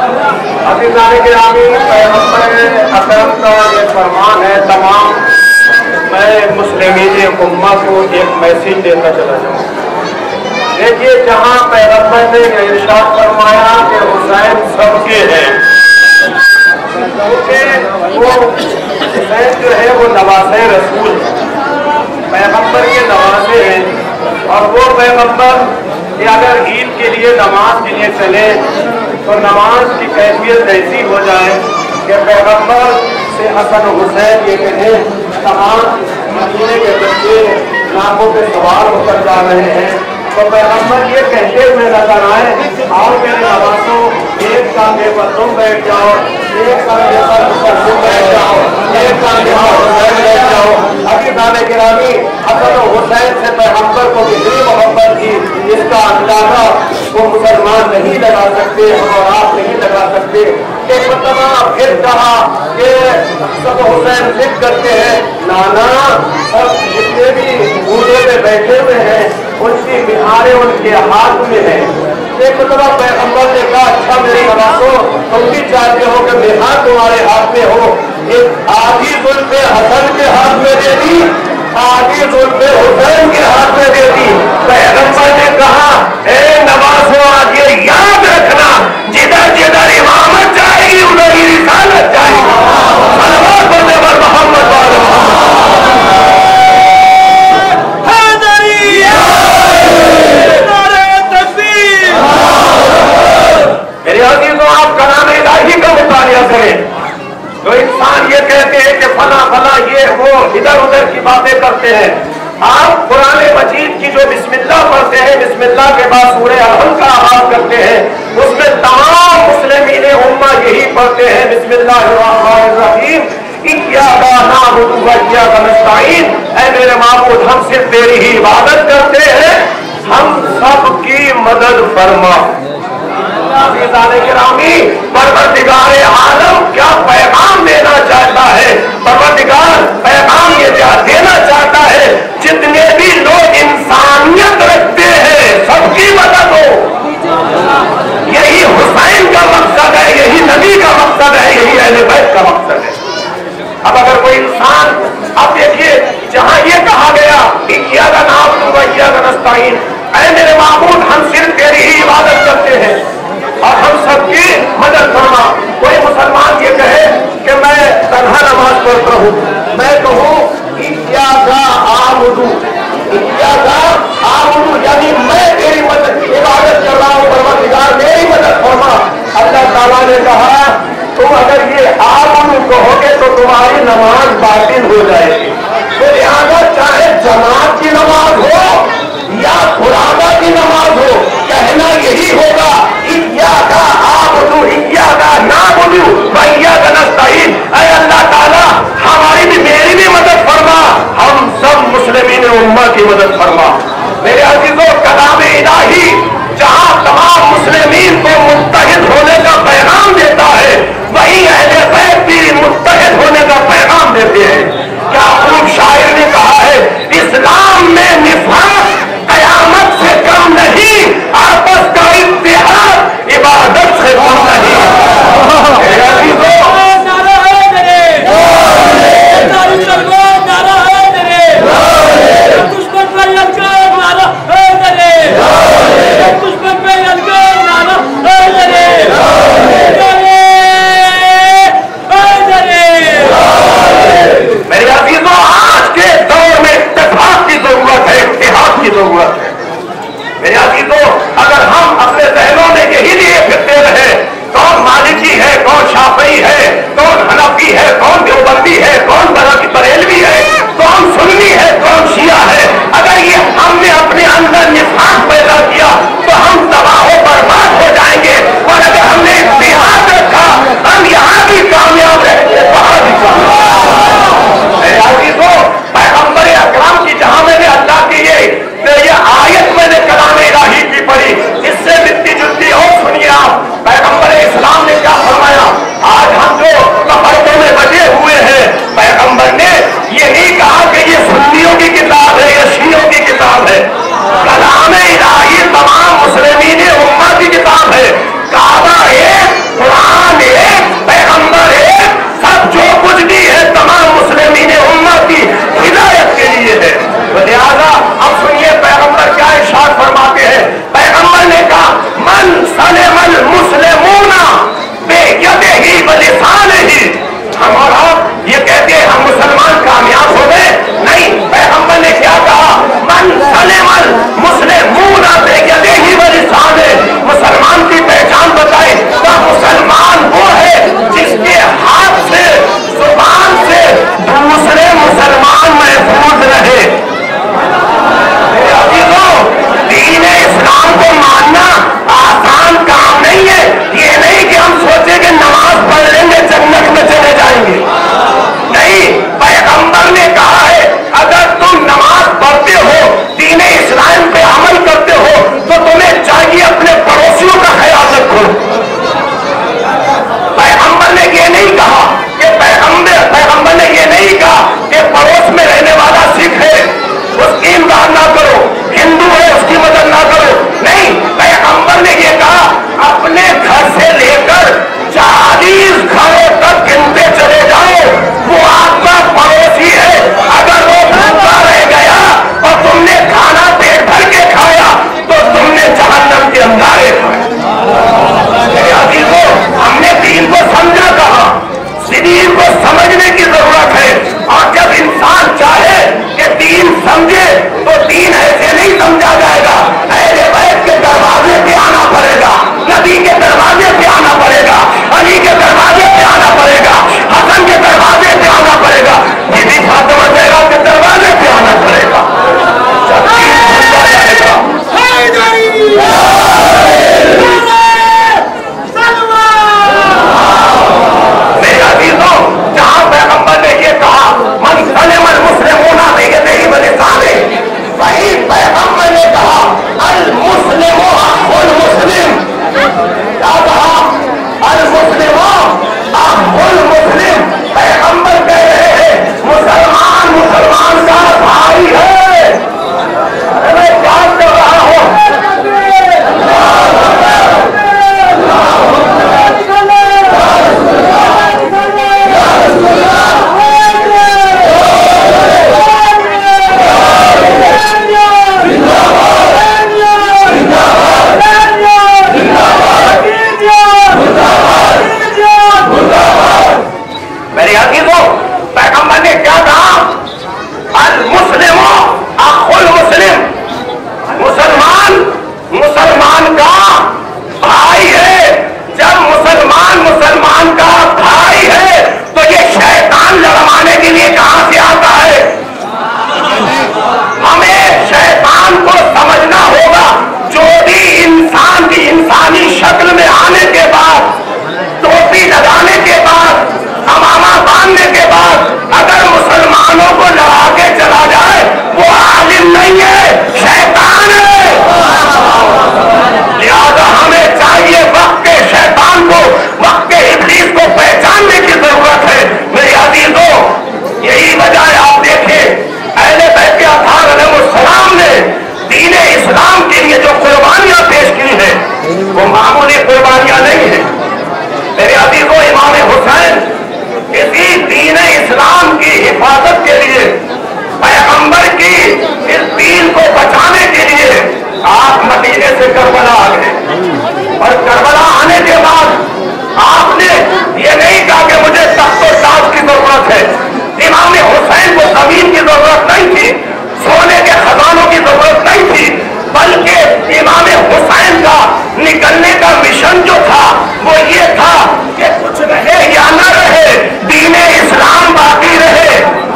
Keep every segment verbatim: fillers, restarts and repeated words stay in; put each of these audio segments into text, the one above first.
عزیزان گرامی، پیغمبر اکرم کا یہ فرمان ہے تمام میں مسلمین امہ کو ایک میسیج دیتا چلا جاؤں۔ دیکھیے، جہاں پیغمبر نے ارشاد فرمایا کہ حسین سب کے ہیں، کیونکہ وہ حسین جو ہے وہ نواسے رسول پیغمبر کے نواسے ہیں، اور وہ پیغمبر کہ اگر عید کے لیے نماز کے لیے چلے تو نماز کی کیفیت ایسی ہو جائے کہ پیغمبر سے حسن حسین یہ کہیں تمام مدینے کے بچے ناکوں پہ سوار ہو کر جا رہے ہیں، تو پیغمبر یہ کہتے ہوئے نظر آئے، آؤ میرے نوازوں، ایک کاندھے پر تم بیٹھ جاؤ، ایک کاندھے پر تم بیٹھ جاؤ، ایک کاندھے پر حسین بیٹھ جاؤ۔ عزیزان گرامی، حسن و حسین سے پیغمبر کو کتنی محبت تھی، اس کا اندازہ وہ مسلمان نہیں لگا سکتے، ہم اور آپ نہیں لگا سکتے۔ ایک مرتبہ پھر کہا کہ سب حسین ضد کرتے ہیں، نانا سب جتنے بھی بوڑھے پہ بیٹھے ہوئے ہیں ان کی مہاریں ان کے ہاتھ میں ہیں۔ ایک مرتبہ پیغمبر نے کہا، اچھا میرے نوازوں، تم بھی چاہتے ہو کہ مہار تمہارے ہاتھ میں ہو؟ ایک آدھی زلف حسن کے ہاتھ میں دے دی، آدھی زلف حسین کے ہاتھ میں دے دی۔ پیغمبر نے کہا، اے نوازوں، آج یہ یاد رکھنا، جدھر جدھر امامت جائے گی ادھر ہی رسالت جائے گی۔ صلوات ہونے پر محمد والے میرے عزیزوں، آپ کلام الہی کا مطالعہ کریں تو انسان یہ کہتے ہیں کہ فلاں فلاں یہ وہ ادھر ادھر کی باتیں کرتے ہیں۔ آپ قرآن مجید کی جو بسم اللہ پڑھتے ہیں، بسم اللہ کے بعد سورہ الحمد کا آغاز کرتے ہیں، اس میں تمام مسلمین امہ یہی پڑھتے ہیں، بسم اللہ الرحمن الرحیم، ایاک نعبد و ایاک نستعین۔ اے میرے معبود، ہم صرف تیری ہی عبادت کرتے ہیں، ہم سب کی مدد فرما۔ عزیزان گرامی، پروردگار عالم کیا پیغام دینا چاہتا ہے؟ پروردگار پیغام یہ دینا چاہتا ہے، جتنے بھی لوگ انسانیت رکھتے ہیں سب کی مدد ہو۔ یہی حسین کا مقصد ہے، یہی نبی کا مقصد ہے، یہی اہل بیت کا مقصد ہے۔ اب اگر کوئی انسان، اب دیکھیے جہاں یہ کہا گیا ایاک نعبد و ایاک نستعین، اے میرے معبود ہم صرف تیری ہی عبادت کرتے ہیں اور ہم سب کی مدد فرما۔ کوئی مسلمان یہ کہے کہ میں تنہا نماز پڑھتا ہوں، میں کہوں ایاک اعبد ایاک اعبد، یعنی میں تیری مدد عبادت کر رہا ہوں، پروردگار میری مدد فرما۔ اللہ تعالیٰ نے کہا تم اگر یہ اعبد کہو گے تو تمہاری نماز باطل ہو جائے گی، تو لہٰذا چاہے جماعت کی نماز ہو یا خرابہ کی نماز ہو، کہنا یہی ہوگا ایاک اعبد ایاک نعبد و ایاک نستعین۔ اے اللہ تعالیٰ ہماری بھی میری بھی مدد فرما، ہم سب مسلمین امہ کی مدد فرما۔ میرے عزیزوں، کلام الہی جہاں تمام مسلمین کو متحد ہونے کا پیغام دیتا ہے، وہی اہل بیت بھی متحد ہونے کا پیغام دیتے ہیں۔ کیا خوب شاعر نے کہا ہے، اسلام میں نفاق قیامت سے کم نہیں، آپس کا اتحاد عبادت سے کم نہیں۔ میرے عزیزوں، نعرہ حیدر، نعرہ حیدر، دشمن پر للکار مسلمان کا بھائی ہے. ارے میں کیا کر رہا ہوں؟ میری عزیزوں، پیغمبر نے کیا کہا؟ المسلم اخو المسلم، مسلمان مسلمان کا بھائی ہے. جب مسلمان مسلمان کا بھائی ہے تو یہ شیطان لڑوانے کے لیے کہاں سے آتا ہے؟ ہمیں شیطان کو سمجھنا ہوگا. جو بھی انسان کی انسانی شکل میں آنے کے بعد، ٹوپی لگانے کے بعد، امامہ باندھنے کے بعد اگر مسلمانوں کو لڑا کے چلا جائے، وہ عالم نہیں ہے، شیطان ہے. لہذا ہمیں چاہیے وقت کے شیطان کو، وقت کے ابلیس کو پہچاننے کی ضرورت ہے. میرے عزیزوں، یہی وجہ ہے. آپ دیکھیں اہل بیت اطہار علیہ السلام نے دین اسلام کے لیے جو قربانیاں پیش کی ہیں وہ معمولی قربانیاں نہیں ہیں. میرے عزیزوں، امام حسین اسی دین اسلام کی حفاظت کے لیے، پیغمبر کی اس دین کو بچانے کے لیے آپ مدینے سے کربلا آ گئے. اور کربلا آنے کے بعد آپ نے یہ نہیں کہا کہ مجھے تخت و تاج کی ضرورت ہے. امام حسین کو زمین کی ضرورت نہیں تھی، سونے کے خزانوں کی ضرورت نہیں تھی، بلکہ امام حسین کا نکلنے کا مشن جو تھا وہ یہ تھا کہ کچھ رہے یا نہ رہے، دین اسلام باقی رہے،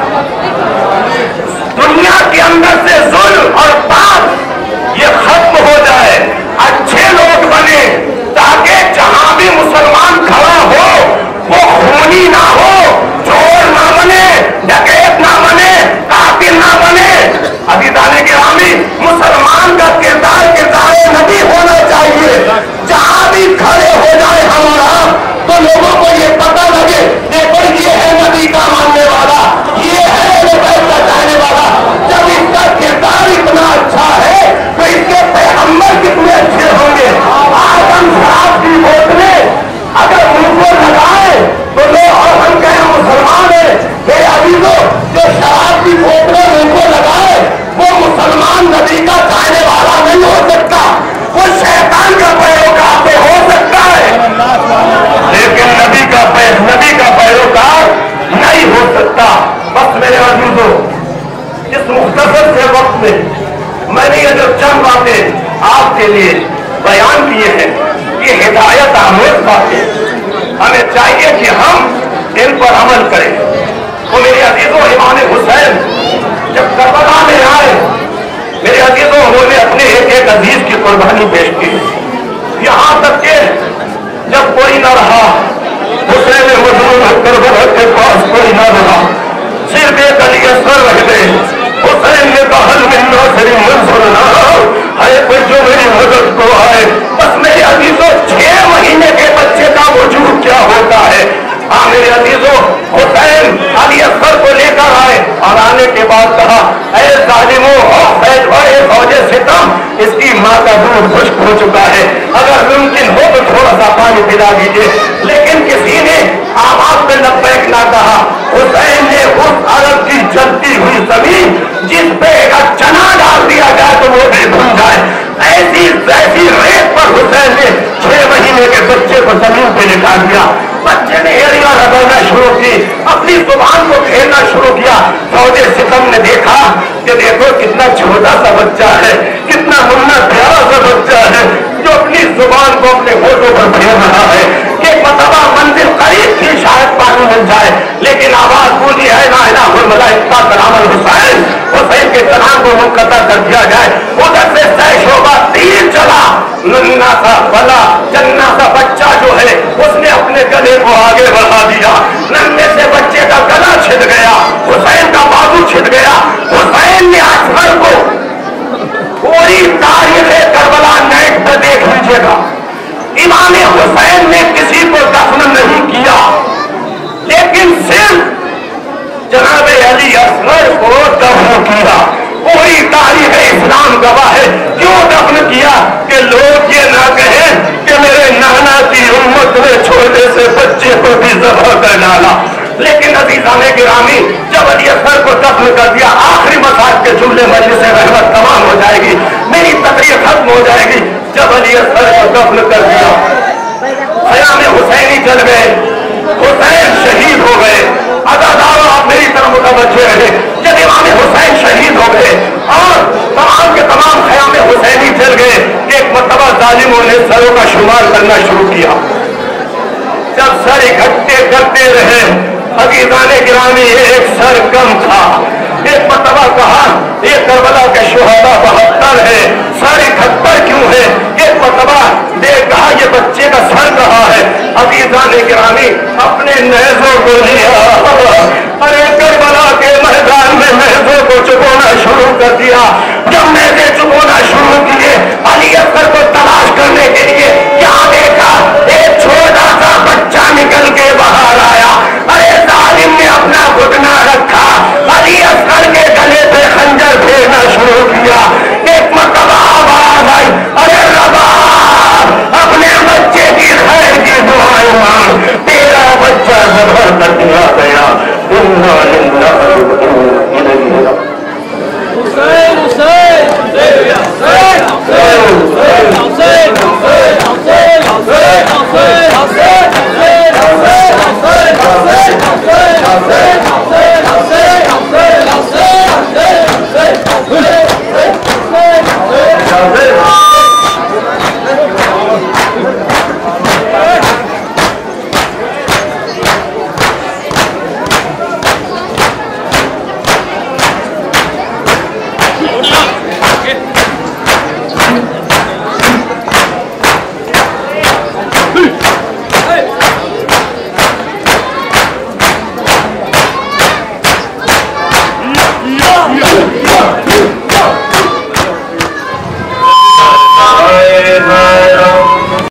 دنیا کے اندر سے ظلم اور پاپ یہ ختم ہو جائے، اچھے لوگ بنے، تاکہ جہاں بھی مسلمان کھڑا ہو وہ خونی نہ ہو، چور نہ بنے، ڈکیت نہ بنے، قاتل نہ بنے. عزیزان گرامی، مسلمان کا کردار کردار نبی ہونا چاہیے. جہاں بھی کھڑے ہو جائے ہمارا تو لوگوں کو یہ پتہ لگے دیکھو یہ ہے نبی کا ماننے والا، یہ ہے بیت کا جانے والا. جب اس کا کردار اتنا اچھا ہے تو اس کے پیغمبر کتنے اچھے ہوں گے. آج ہم شراب کی بوتلیں اگر ان کو لگائے تو لوگ اور ہم کہیں مسلمان ہیں. میرے عزیزوں، جو شراب کی بوتلیں ان کو لگائے وہ مسلمان نبی کا جانے والا نہیں ہو سکتا، وہ شیطان کا پیروکار تو ہو سکتا ہے لیکن نبی کا نبی کا پیروکار نہیں ہو سکتا. بس میرے عزیزوں، اس مختصر سے وقت میں میں نے یہ جو چند باتیں آپ کے لیے بیان کیے ہیں یہ ہدایت آموز باتیں، ہمیں چاہیے کہ ہم ان پر عمل کریں. تو میرے عزیزوں، امام حسین جب کربلا میں آئے، میرے عزیزوں انہوں نے اپنے ایک ایک عزیز کی قربانی پیش کی. یہاں تک کہ جب کوئی نہ رہا، حسین مظلوم کربلا کے پاس کوئی نہ رہا، صرف ایک علی اصغر رہ گئے. حسین نے کہا من ناصر منصرنا، ہے کوئی جو میری مدد کو آئے. بس میرے عزیزوں، چھ مہینے کے بچے کا وجود کیا ہوتا ہے. ہاں میرے عزیزوں، حسین علی اصغر کو لے کر آئے اور آنے کے بعد کہا اے ظالموں، بڑے فوج ستم، اس کی ماں کا دودھ خشک ہو چکا ہے، اگر ممکن ہو تو تھوڑا سا پانی پلا دیجیے. لیکن کسی نے آواز میں لبیک نہ کہا. حسین نے اس عرب کی جلتی ہوئی زمین جس پہ ایک چنا ڈال دیا جائے تو وہ بھی بھول جائے، ایسی ایسی ریت پر حسین نے چھ مہینے کے بچے کو زمین پہ لٹا دیا. بچے نے ایڑیاں رگڑنا شروع کی، اپنی زبان کو پھیرنا شروع کیا. فوج ستم نے دیکھا کہ دیکھو کتنا چھوٹا سا بچہ ہے، کتنا منا پیارا سا بچہ ہے جو اپنی زبان کو اپنے ہوٹوں پر پھیر رہا ہے. کہ مرتبہ منزل قریب تھی، شاید پانی مل جائے، لیکن آواز بولی ہے لا الہ الا اللہ اتنا کلام الحسین، حسین کے کلام کو منقطع کر دیا جائے. ادھر سے سہ شعبہ تیر چلا، ننا سا بلا چنا سا بچہ جو ہے اس نے اپنے گلے کو آگے بڑھا دیا. ننے سے بچے کا گلا چھٹ گیا، حسین کا بازو چھٹ گیا. حسین نے اصغر کو پوری تاریخ کربلا نیٹ پہ دیکھ لیجیے گا، امام حسین نے کسی کو دفن نہیں کیا، لیکن صرف جناب علی اصغر گواہ ہے. کیوں دفن کیا؟ کہ لوگ یہ نہ کہیں کہ میرے نانا کی امت میں چھوٹے سے بچے کو بھی ذبح کر ڈالا. لیکن عزیزان گرامی جب علی اصغر کو دفن کر دیا، آخری مساج کے جملے مجلس رحمت تمام ہو جائے گی، میری تقریر ختم ہو جائے گی. جب علی اصغر کو دفن کر دیا، خیام حسینی چل گئے، حسین شہید ہو گئے. عزادارو آپ میری طرف متوجہ رہے. جب امام حسین شہید ہو گئے اور تمام کے تمام خیام حسینی چل گئے، ایک مرتبہ ظالموں نے سروں کا شمار کرنا شروع کیا. جب سر اکٹھے کرتے رہے، عزیزان گرامی ایک سر کم تھا. ایک مرتبہ کہا یہ کربلا کے شہداء بہتر ہے، سر اکہتر کیوں ہے؟ ایک مرتبہ دیکھ کہا یہ بچے کا سر کہا ہے. عزیزان گرامی اپنے نیزوں کو لیا، ارے کربلا کے میدان میں نیزوں کو چبونا شروع کر دیا. جب نیزے چبونا شروع کیے، علی